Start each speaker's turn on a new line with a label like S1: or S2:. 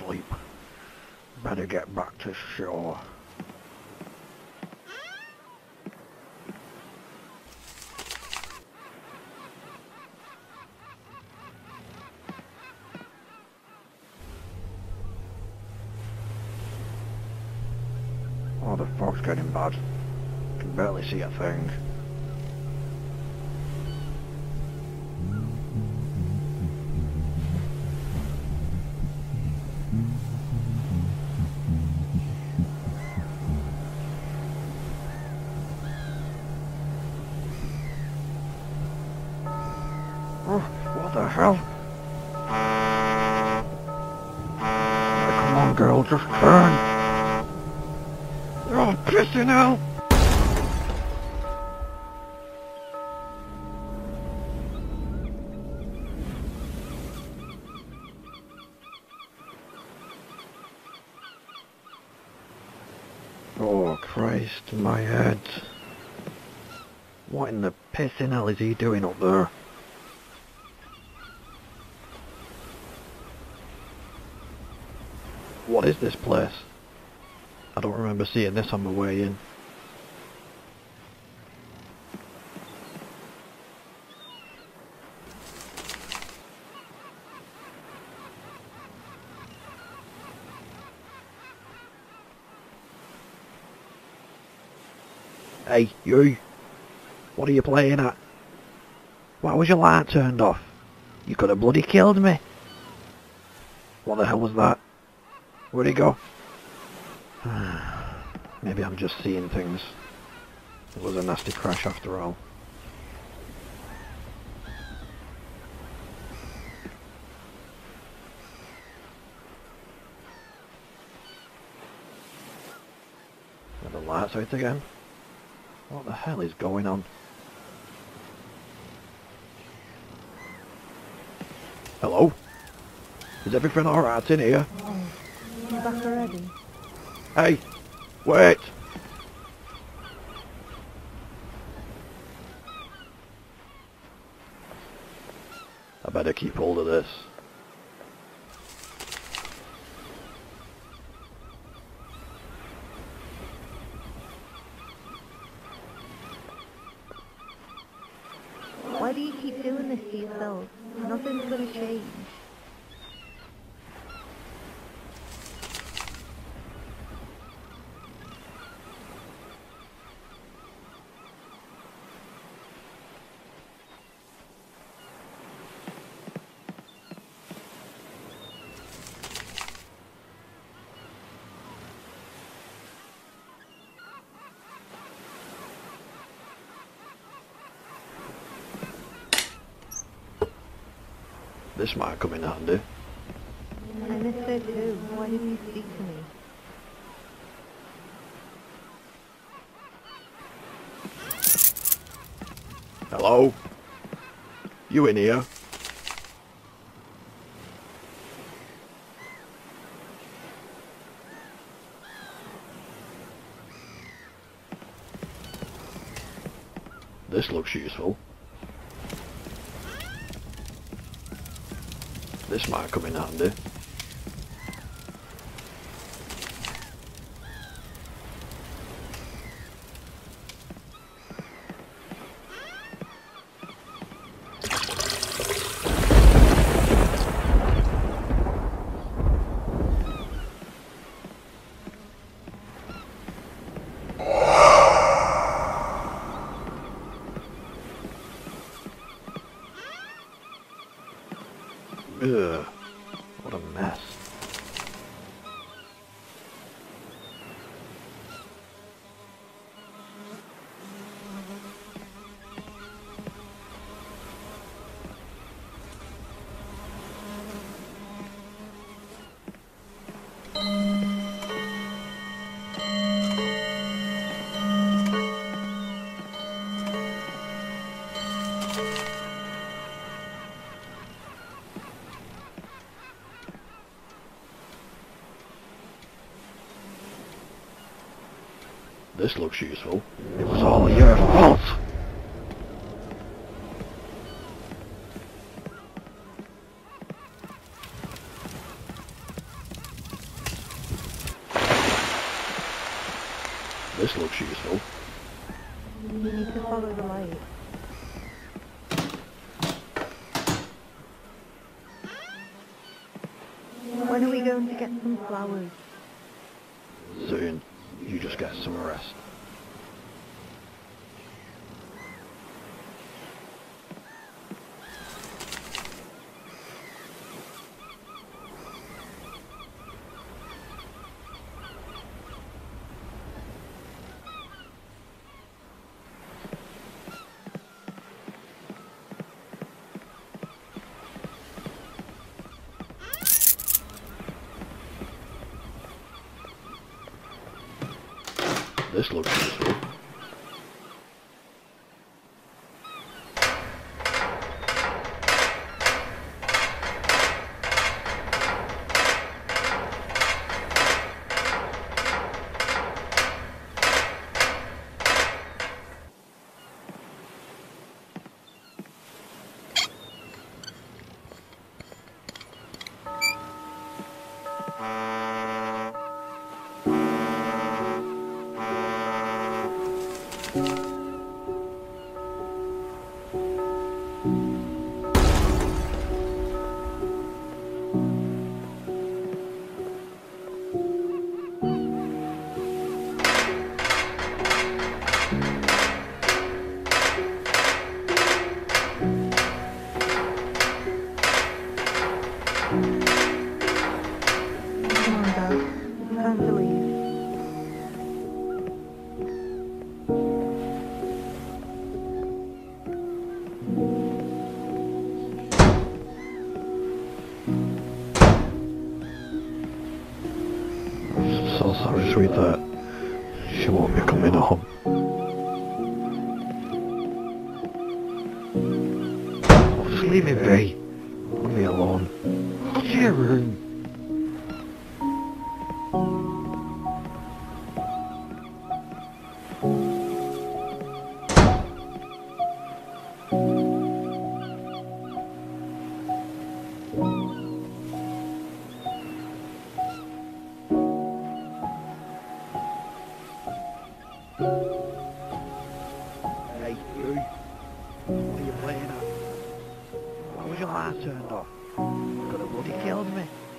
S1: asleep. Better get back to shore. Oh, the fog's getting bad. Can barely see a thing. Oh, what the hell? Come on, girl, just turn. Oh, pissing hell! Oh, Christ, my head. What in the pissing hell is he doing up there? What is this place? I don't remember seeing this on my way in. Hey, you! What are you playing at? Why was your light turned off? You could have bloody killed me! What the hell was that? Where'd he go? Maybe I'm just seeing things. It was a nasty crash after all. Are the lights out again? What the hell is going on? Hello? Is everything alright in here?
S2: You back already?
S1: Hey! Wait! I better keep hold of this.
S2: Why do you keep doing this to yourself? Nothing's gonna change.
S1: This might come in handy.
S2: I missed her too. Why didn't you speak to me?
S1: Hello? You in here? This looks useful. This might come in handy. Ugh, what a mess. This looks useful. It was all your fault! This looks useful.
S2: You need to follow the light. When are we going to get some flowers?
S1: Soon. You just get some rest. This looks useful.
S2: Come on, Dad. It's time to leave.
S1: So sorry, sweetheart. She won't be coming home. Oh, just leave me be. Leave me alone. Go to your room. Hey, you. What are you playing at? Why was your light turned off? You could have bloody killed me.